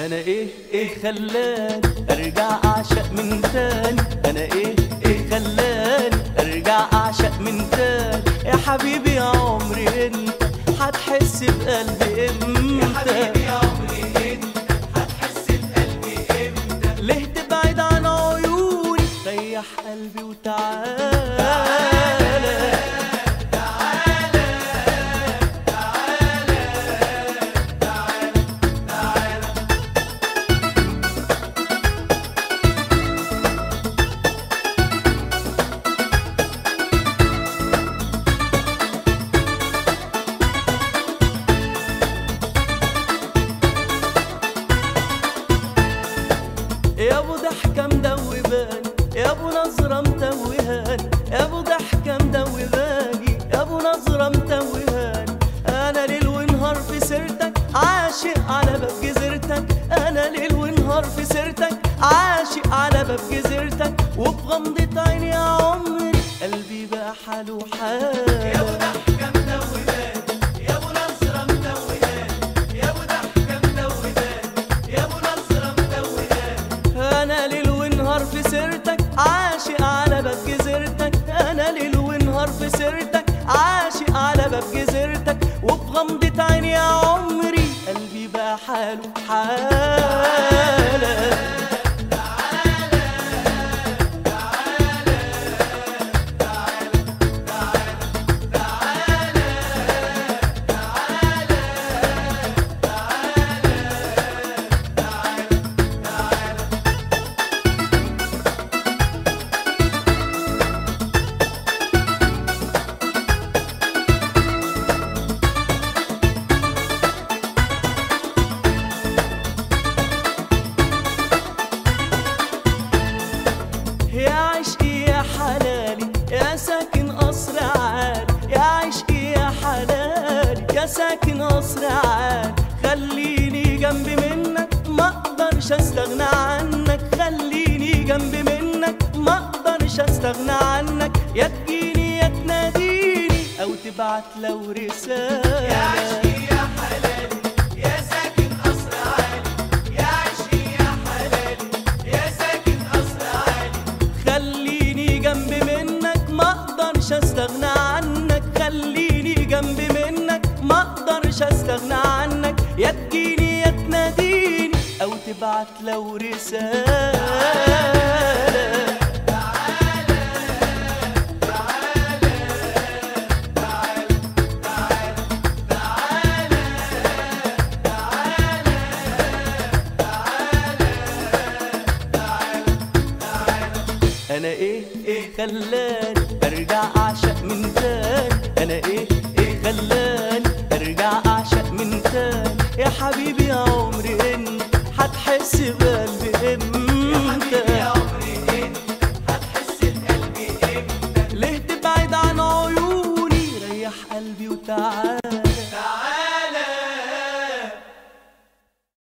انا ايه خلاني ارجع اعشق من تاني؟ انا ايه خلاني ارجع اعشق من تاني؟ يا حبيبي يا عمري انت هتحس بقلبي امتى؟ يا حبيبي يا عمري انت هتحس بقلبي امتى؟ ليه تبعد عن عيوني؟ ريح قلبي وتعالى يا ابو ضحكه مدوباني، يا ابو نظره متوهاني، يا ابو ضحكه مدوباني، يا ابو نظره متوهاني. انا ليل ونهار في سيرتك عاشق على باب جزيرتك، انا ليل ونهار في سيرتك عاشق على باب جزيرتك. وبغمضة عيني يا عمري قلبي بقى حاله حالك. يا ابو ضحكه مدوباني، يا ابو نظره متوهاني، يا ابو ضحكه مدوباني، يا ابو نظره متوهاني. انا ليل ونهار في سيرتك عاشق على باب جزيرتك، انا ليل ونهار في سيرتك عاشق على باب جزيرتك. وبغمضة عيني يا عمري قلبي بقى حاله حالك. يا عشقي يا حلالي يا ساكن قصر عالي، يا عشقي يا حلالي يا ساكن قصر عالي. خليني جنبي منك ما اقدرش استغنى عنك، خليني جنبي منك ما اقدرش استغنى عنك. يا تجيني يا تناديني او تبعت لو رسالة. يا عشقي يا حلالي يا ساكن قصر عالي، يا عشقي يا حلالي يا ساكن قصر عالي. خليني جنبي منك ما اقدرش استغنى عنك، خليني جنبي منك ما اقدرش استغنى عنك. يا تجيني يا تناديني او تبعت لو رسالة. انا ايه خلاني ارجع اعشق من تاني؟ انا ايه خلاني ارجع اعشق من تاني؟ يا حبيبي يا عمري انت هتحس بقلبي